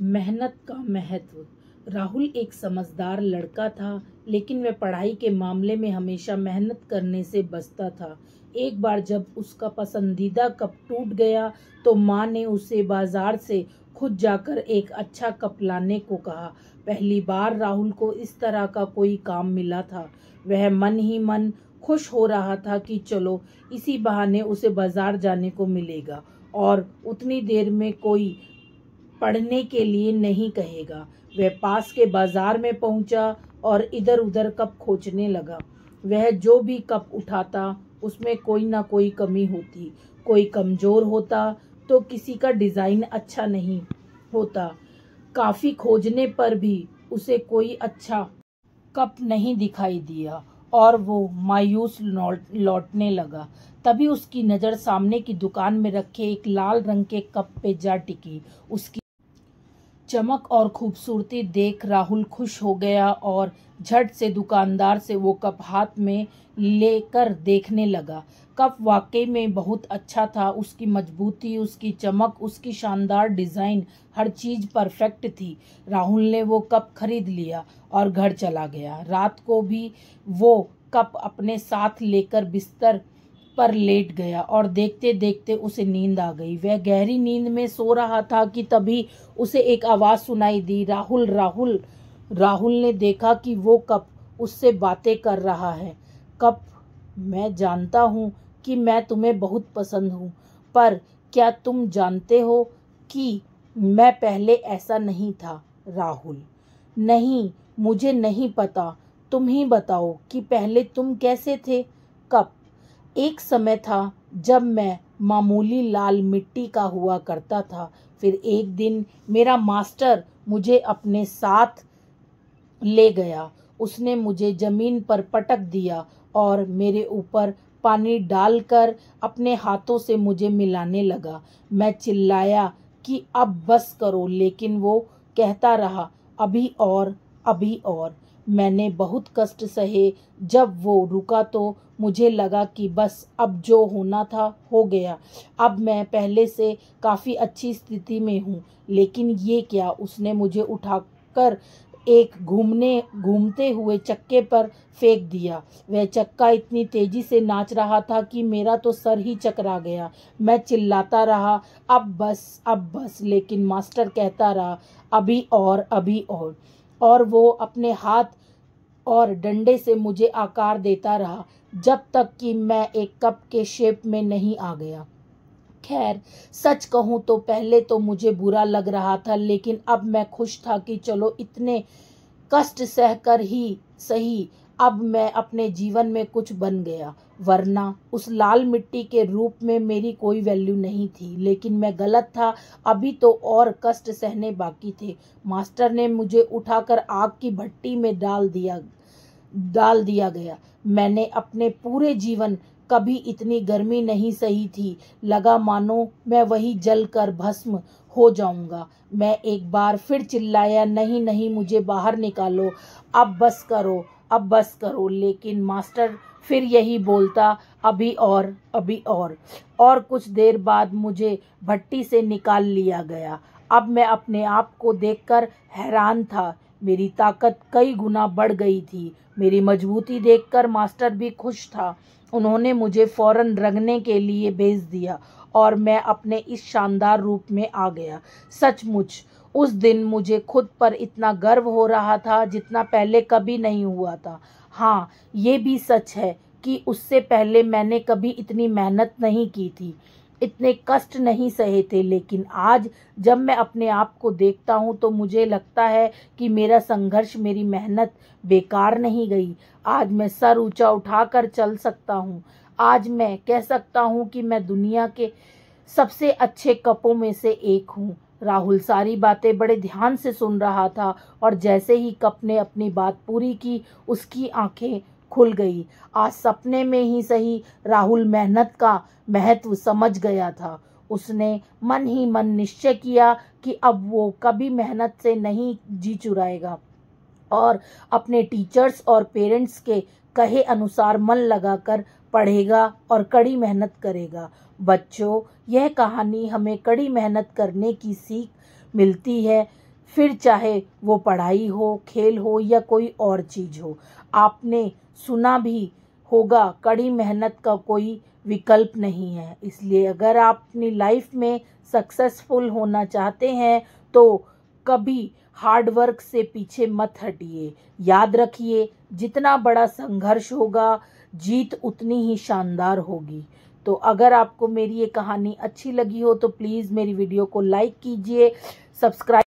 मेहनत का महत्व। राहुल एक समझदार लड़का था, लेकिन वह पढ़ाई के मामले में हमेशा मेहनत करने से बचता था। एक बार जब उसका पसंदीदा कप टूट गया तो माँ ने उसे बाजार से खुद जाकर एक अच्छा कप लाने को कहा। पहली बार राहुल को इस तरह का कोई काम मिला था। वह मन ही मन खुश हो रहा था कि चलो इसी बहाने उसे बाजार जाने को मिलेगा और उतनी देर में कोई पढ़ने के लिए नहीं कहेगा। वह पास के बाजार में पहुंचा और इधर उधर कप खोजने लगा। वह जो भी कप उठाता उसमें कोई ना कोई कमी होती, कोई कमजोर होता तो किसी का डिजाइन अच्छा नहीं होता। काफी खोजने पर भी उसे कोई अच्छा कप नहीं दिखाई दिया और वो मायूस लौटने लगा। तभी उसकी नज़र सामने की दुकान में रखे एक लाल रंग के कप पे जा टिकी। उसकी चमक और खूबसूरती देख राहुल खुश हो गया और झट से दुकानदार से वो कप हाथ में लेकर देखने लगा। कप वाकई में बहुत अच्छा था। उसकी मजबूती, उसकी चमक, उसकी शानदार डिज़ाइन, हर चीज़ परफेक्ट थी। राहुल ने वो कप खरीद लिया और घर चला गया। रात को भी वो कप अपने साथ लेकर बिस्तर पर लेट गया और देखते देखते उसे नींद आ गई। वह गहरी नींद में सो रहा था कि तभी उसे एक आवाज़ सुनाई दी, राहुल राहुल। राहुल ने देखा कि वो कप उससे बातें कर रहा है। कप, मैं जानता हूँ कि मैं तुम्हें बहुत पसंद हूँ, पर क्या तुम जानते हो कि मैं पहले ऐसा नहीं था? राहुल, नहीं, मुझे नहीं पता। तुम ही बताओ कि पहले तुम कैसे थे? कप, एक समय था जब मैं मामूली लाल मिट्टी का हुआ करता था। फिर एक दिन मेरा मास्टर मुझे अपने साथ ले गया। उसने मुझे जमीन पर पटक दिया और मेरे ऊपर पानी डालकर अपने हाथों से मुझे मिलाने लगा। मैं चिल्लाया कि अब बस करो, लेकिन वो कहता रहा, अभी और, अभी और। मैंने बहुत कष्ट सहे। जब वो रुका तो मुझे लगा कि बस अब जो होना था हो गया। अब मैं पहले से काफ़ी अच्छी स्थिति में हूँ। लेकिन ये क्या? उसने मुझे उठाकर एक घूमते हुए चक्के पर फेंक दिया। वह चक्का इतनी तेजी से नाच रहा था कि मेरा तो सर ही चकरा गया। मैं चिल्लाता रहा, अब बस, अब बस, लेकिन मास्टर कहता रहा, अभी और, अभी और वो अपने हाथ और डंडे से मुझे आकार देता रहा जब तक कि मैं एक कप के शेप में नहीं आ गया। खैर, सच कहूँ तो पहले तो मुझे बुरा लग रहा था, लेकिन अब मैं खुश था कि चलो इतने कष्ट सहकर ही सही अब मैं अपने जीवन में कुछ बन गया। वरना उस लाल मिट्टी के रूप में मेरी कोई वैल्यू नहीं थी। लेकिन मैं गलत था। अभी तो और कष्ट सहने बाकी थे। मास्टर ने मुझे उठाकर आग की भट्टी में डाल दिया गया। मैंने अपने पूरे जीवन कभी इतनी गर्मी नहीं सही थी। लगा मानो मैं वही जल कर भस्म हो जाऊंगा। मैं एक बार फिर चिल्लाया, नहीं नहीं, मुझे बाहर निकालो, अब बस करो, अब बस करो। लेकिन मास्टर फिर यही बोलता, अभी और, अभी और कुछ देर बाद मुझे भट्टी से निकाल लिया गया। अब मैं अपने आप को देखकर हैरान था। मेरी ताकत कई गुना बढ़ गई थी। मेरी मजबूती देखकर मास्टर भी खुश था। उन्होंने मुझे फौरन रंगने के लिए भेज दिया और मैं अपने इस शानदार रूप में आ गया। सचमुच उस दिन मुझे खुद पर इतना गर्व हो रहा था जितना पहले कभी नहीं हुआ था। हाँ, ये भी सच है कि उससे पहले मैंने कभी इतनी मेहनत नहीं की थी, इतने कष्ट नहीं सहे थे। लेकिन आज जब मैं अपने आप को देखता हूँ तो मुझे लगता है कि मेरा संघर्ष, मेरी मेहनत बेकार नहीं गई। आज मैं सर ऊंचा उठाकर चल सकता हूँ। आज मैं कह सकता हूँ कि मैं दुनिया के सबसे अच्छे कपों में से एक हूँ। राहुल सारी बातें बड़े ध्यान से सुन रहा था और जैसे ही कप ने अपनी बात पूरी की, उसकी आंखें खुल गई। आज सपने में ही सही, राहुल मेहनत का महत्व समझ गया था। उसने मन ही मन निश्चय किया कि अब वो कभी मेहनत से नहीं जी चुराएगा और अपने टीचर्स और पेरेंट्स के कहे अनुसार मन लगाकर पढ़ेगा और कड़ी मेहनत करेगा। बच्चों, यह कहानी हमें कड़ी मेहनत करने की सीख मिलती है। फिर चाहे वो पढ़ाई हो, खेल हो या कोई और चीज़ हो। आपने सुना भी होगा, कड़ी मेहनत का कोई विकल्प नहीं है। इसलिए अगर आप अपनी लाइफ में सक्सेसफुल होना चाहते हैं तो कभी हार्ड वर्क से पीछे मत हटिए। याद रखिए, जितना बड़ा संघर्ष होगा, जीत उतनी ही शानदार होगी। तो अगर आपको मेरी ये कहानी अच्छी लगी हो तो प्लीज़ मेरी वीडियो को लाइक कीजिए, सब्सक्राइब